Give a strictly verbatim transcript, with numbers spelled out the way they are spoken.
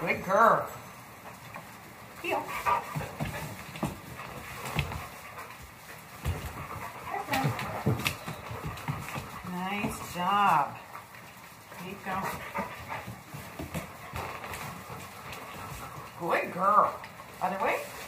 Good girl. Heel. Nice job. Keep going. Good girl. Other way.